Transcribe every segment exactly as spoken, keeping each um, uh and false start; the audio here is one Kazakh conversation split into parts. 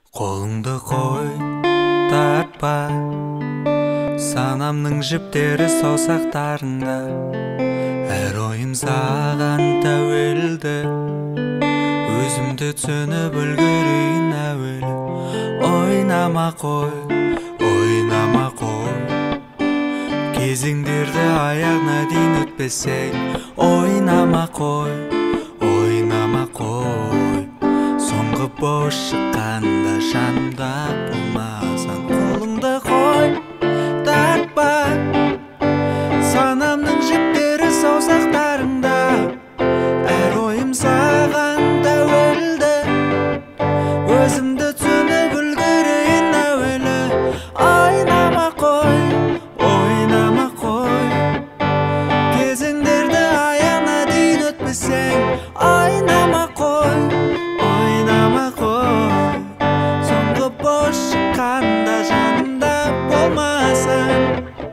Қолыңды қой, тартпа, санамның жіптері саусақтарында. Әр ойым саған тәуелді, өзімді түсініп үлгерейін әуелі. Ойнама қой, ойнама қой, кезеңдерді аяғына дейін өтпесең. Ойнама қой, ойнама қой, соңғы бос шыққанда жанымда болмасаң. Қолыңды қой, тартпа, санамның жіптері саусақтарында. Әр ойым саған тәуелді, өзімді түсініп үлгерейін әуелі. Ойнама қой, ойнама қой, кезеңдерді аяғына дейін өтпесең. Ойнама қой, ойнама қой, соңғы бос шыққанда жанымда болмасаң.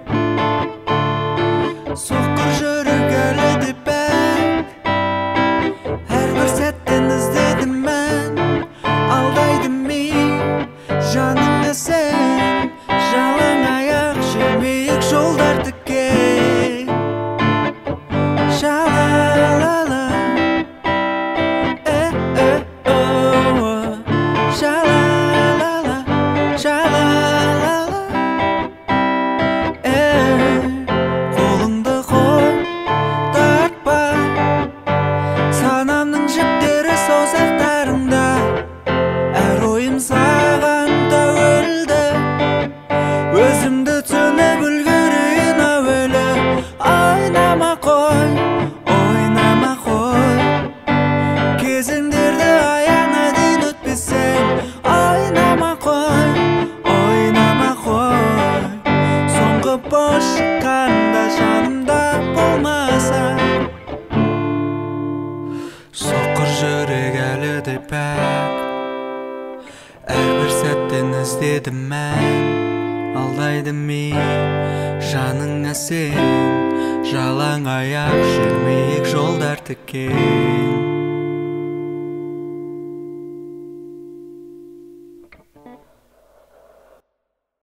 Соққыр жүрек әлі де бәк, әрбір сәттен іздедім мән. Алдайды мен жаныңа сен, жалаң аяқ жүрмейік жолдар тіке. Шалалала, э э о, шалалала, шалалала, э. Қолыңды қой, тартпа, санамның жіптері саусақтарында. Әр ойым саған тәуелді, өзімді түсініп үлгерейін әуелі. Ойнама қой, ойнама қой, кезеңдерді аяғына дейін өтпесең. Ойнама қой, ойнама қой, соңғы бос шыққанда жанымда болмасаң. Соққыр жүрек әлі де бәк, әрбір сәттен іздедім мән. Алдайды мен жаныңа сен, жалаң аяқ жүрмейік жолдар тікен.